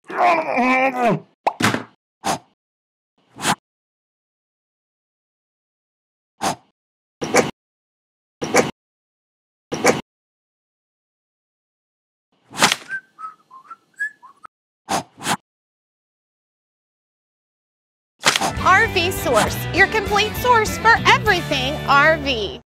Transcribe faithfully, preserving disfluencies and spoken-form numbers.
R V Source, your complete source for everything R V.